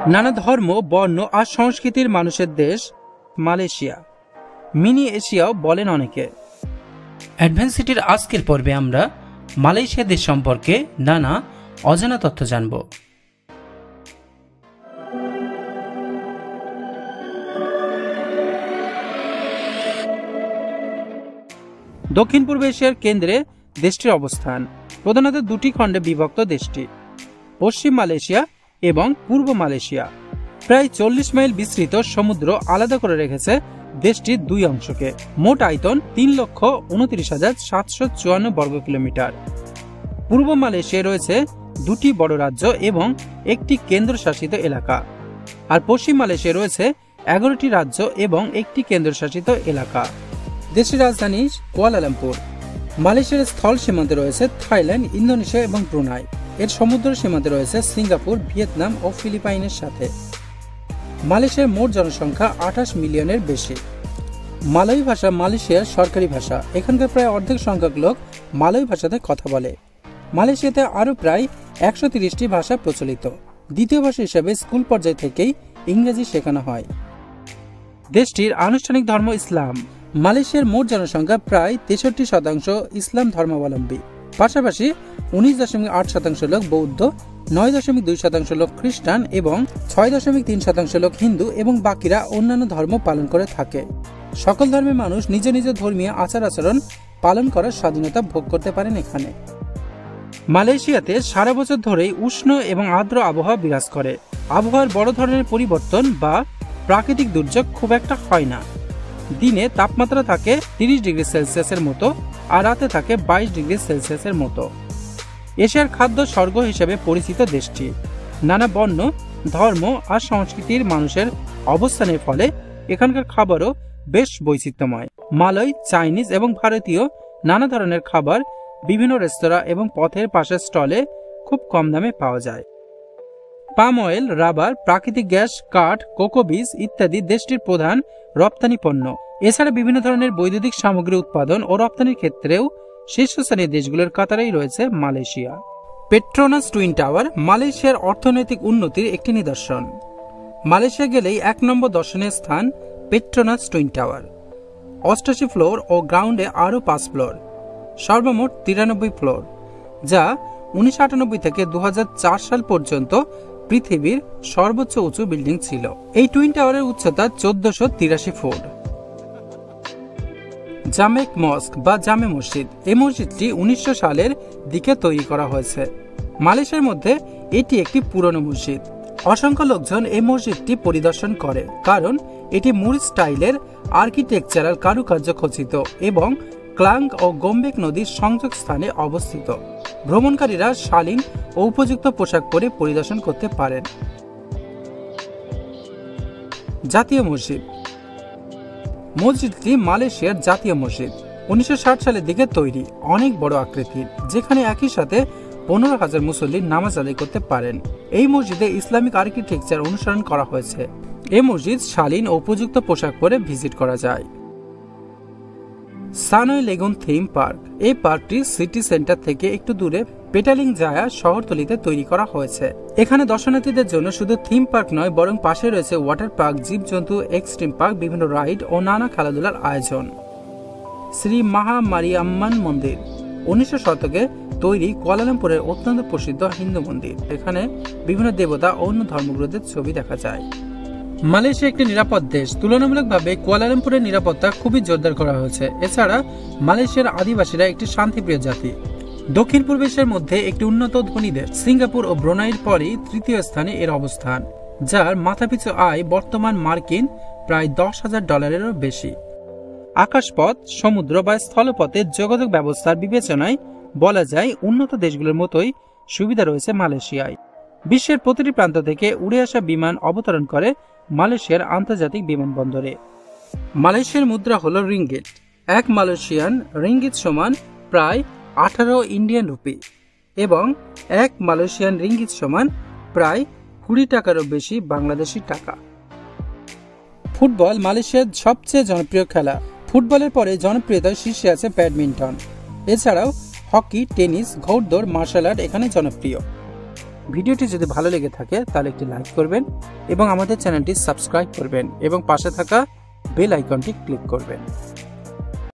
নানা ধর্ম, বর্ণ আর সংস্কৃতির মানুষের দেশ মালয়েশিয়া, মিনি এশিয়াও বলেন অনেকে। অ্যাডভেন্সিটির আজকের পর্বে আমরা মালয়েশিয়া দেশ সম্পর্কে নানা অজানা তথ্য জানব। দক্ষিণ পূর্ব এশিয়ার কেন্দ্রে দেশটির অবস্থান। প্রধানত দুটি খণ্ডে বিভক্ত দেশটি, পশ্চিম মালয়েশিয়া এবং পূর্ব মালয়েশিয়া। প্রায় 40 মাইল বিস্তৃত সমুদ্র আলাদা করে রেখেছে দেশটির দুই অংশকে। মোট আয়তন 3,29,754 বর্গ কিলোমিটার। পূর্ব মালয়েশিয়ায় রয়েছে দুটি বড় রাজ্য এবং একটি কেন্দ্রশাসিত এলাকা, আর পশ্চিম মালয়েশিয়ায় রয়েছে 11টি রাজ্য এবং একটি কেন্দ্রশাসিত এলাকা। দেশটির রাজধানী কুয়ালালামপুর। মালয়েশিয়ার স্থল সীমান্তে রয়েছে থাইল্যান্ড, ইন্দোনেশিয়া এবং ব্রুনাই। এর সমুদ্র সীমান্তে রয়েছে সিঙ্গাপুর, ভিয়েতনাম ও ফিলিপাইনের সাথে। মালয়েশিয়ার মোট জনসংখ্যা 28 মিলিয়নের বেশি। মালয় ভাষা মালয়েশিয়ার সরকারি ভাষা। এখানকার প্রায় অর্ধেক সংখ্যক লোক মালয় ভাষাতে কথা বলে। মালয়েশিয়াতে আরও প্রায় 130টি ভাষা প্রচলিত। দ্বিতীয় ভাষা হিসেবে স্কুল পর্যায় থেকেই ইংরেজি শেখানো হয়। দেশটির আনুষ্ঠানিক ধর্ম ইসলাম। মালয়েশিয়ার মোট জনসংখ্যা প্রায় 63% ইসলাম ধর্মাবলম্বী। পাশাপাশি 19.8% লোক বৌদ্ধ, 9.2% লোক খ্রিস্টান এবং 6.3% লোক হিন্দু এবং বাকিরা অন্যান্য ধর্ম পালন করে থাকে। সকল ধর্মের মানুষ নিজ নিজ ধর্মীয় আচার আচরণ পালন করার স্বাধীনতা ভোগ করতে পারেন এখানে। মালয়েশিয়াতে সারা বছর ধরেই উষ্ণ এবং আর্দ্র আবহাওয়া বিরাজ করে। আবহাওয়ার বড় ধরনের পরিবর্তন বা প্রাকৃতিক দুর্যোগ খুব একটা হয় না। দিনে তাপমাত্রা থাকে 30 ডিগ্রি সেলসিয়াসের মতো আর রাতে থাকে 22 ডিগ্রি সেলসিয়াসের মতো। এশিয়ার খাদ্য স্বর্গ হিসেবে পরিচিত দেশটি। নানা বর্ণ, ধর্ম আর সংস্কৃতির মানুষের অবস্থানের ফলে এখানকার খাবারও বেশ বৈচিত্র্যময়। মালয়, চাইনিজ এবং ভারতীয় নানা ধরনের খাবার বিভিন্ন রেস্তোরাঁ এবং পথের পাশের স্টলে খুব কম দামে পাওয়া যায়। পাম অয়েল, রাবার, প্রাকৃতিক গ্যাস, কাঠ, কোকো বীজ ইত্যাদি দেশটির প্রধান রপ্তানি পণ্য। এছাড়া বিভিন্ন ধরনের বৈদ্যুতিক সামগ্রী উৎপাদন ও রপ্তানির ক্ষেত্রেও শীর্ষস্থানীয় দেশগুলোর কাতারেই রয়েছে মালয়েশিয়া। পেট্রোনাস টুইন টাওয়ার মালয়েশিয়ার অর্থনৈতিক উন্নতির একটি নিদর্শন। মালয়েশিয়া গেলেই 1 নম্বর দর্শনীয় স্থান পেট্রোনাস টুইন টাওয়ার। 88 ফ্লোর ও গ্রাউন্ডে আরও 5 ফ্লোর, সর্বমোট 93 ফ্লোর, যা 1998 থেকে 2004 সাল পর্যন্ত পৃথিবীর সর্বোচ্চ উঁচু বিল্ডিং ছিল। এই টুইন টাওয়ারের উচ্চতা 1483 ফুট। জামেক মস্ক বা জামে মসজিদ। এই মসজিদটি 1900 সালের দিকে তৈরি করা হয়েছে। মালয়েশিয়ার মধ্যে এটি একটি পুরনো মসজিদ। অসংখ্য লোকজন এই মসজিদটি পরিদর্শন করে কারণ এটি মুর স্টাইলের আর্কিটেকচারাল কারুকার্য খচিত এবং ক্লাং ও গোমবেক নদীর সংযোগ স্থানে অবস্থিত। ভ্রমণকারীরা শালীন ও উপযুক্ত পোশাক পরে পরিদর্শন করতে পারেন। জাতীয় মসজিদ। মসজিদটি মালয়েশিয়ার জাতীয় মসজিদ। 1960 সালের দিকে তৈরি, অনেক বড় আকৃতির, যেখানে একই সাথে 15,000 মুসল্লি নামাজ আদায় করতে পারেন। এই মসজিদে ইসলামিক আর্কিটেকচার অনুসরণ করা হয়েছে। এই মসজিদ শালীন ও উপযুক্ত পোশাক পরে ভিজিট করা যায়। Sunway lagoon theme park. এই পার্কটি সিটি সেন্টার থেকে একটু দূরে পেটালিং জায়া শহরতলিতে তৈরি করা হয়েছে। এখানে দর্শনার্থীদের জন্য শুধু থিম পার্ক নয়, বরং পাশে রয়েছে ওয়াটার পার্ক, জীবজন্তু, এক্সট্রিম পার্ক, বিভিন্ন রাইড ও নানা খেলাধুলার আয়োজন। শ্রী মাহা মারিয়াম্মান মন্দির। 1900 শতকে তৈরি কুয়ালালামপুরের অত্যন্ত প্রসিদ্ধ হিন্দু মন্দির। এখানে বিভিন্ন দেবতা ও অন্য ধর্মগুরুদের ছবি দেখা যায়। মালয়েশিয়া একটি নিরাপদ দেশ। তুলনামূলকভাবে কুয়ালালামপুরের নিরাপত্তা খুবই জোরদার করা হয়েছে। এছাড়া মালয়েশিয়ার আদিবাসীরা একটি শান্তিপ্রিয় জাতি। দক্ষিণ পূর্ব এশিয়ার মধ্যে একটি উন্নত ধনী দেশ। সিঙ্গাপুর ও ব্রুনাইয়ের পরই তৃতীয় স্থানে এর অবস্থান, যার মাথাপিছু আয় বর্তমান মার্কিন প্রায় $10,000-এরও বেশি। আকাশপথ, সমুদ্র বা স্থলপথের যোগাযোগ ব্যবস্থার বিবেচনায় বলা যায় উন্নত দেশগুলোর মতোই সুবিধা রয়েছে মালয়েশিয়ায়। বিশ্বের প্রতিটি প্রান্ত থেকে উড়ে আসা বিমান অবতরণ করে মালয়েশিয়ার আন্তর্জাতিক বিমানবন্দরে। মালয়েশিয়ার মুদ্রা হল রিঙ্গিট। 1 মালয়েশিয়ান রিঙ্গিট সমান প্রায় 18 ইন্ডিয়ান রুপি এবং 1 মালয়েশিয়ান রিঙ্গিট সমান প্রায় 20 টাকারও বেশি বাংলাদেশি টাকা। ফুটবল মালয়েশিয়ার সবচেয়ে জনপ্রিয় খেলা। ফুটবলের পরে জনপ্রিয়তার শীর্ষে আছে ব্যাডমিন্টন। এছাড়াও হকি, টেনিস, ঘোড়দৌড়, মার্শাল আর্ট এখানে জনপ্রিয়। ভিডিওটি যদি ভালো লেগে থাকে তাহলে একটি লাইক করবেন এবং আমাদের চ্যানেলটি সাবস্ক্রাইব করবেন এবং পাশে থাকা বেল আইকনটি ক্লিক করবেন।